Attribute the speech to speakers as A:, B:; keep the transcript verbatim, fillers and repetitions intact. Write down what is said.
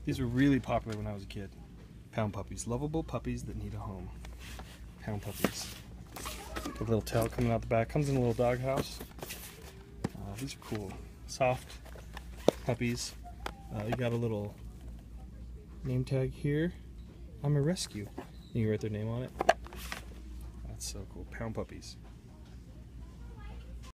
A: These were really popular when I was a kid. Pound Puppies. Lovable puppies that need a home. Pound Puppies. The little tail coming out the back. Comes in a little doghouse. Uh, these are cool. Soft puppies. Uh, you got a little name tag here. I'm a rescue. You can write their name on it. That's so cool. Pound Puppies.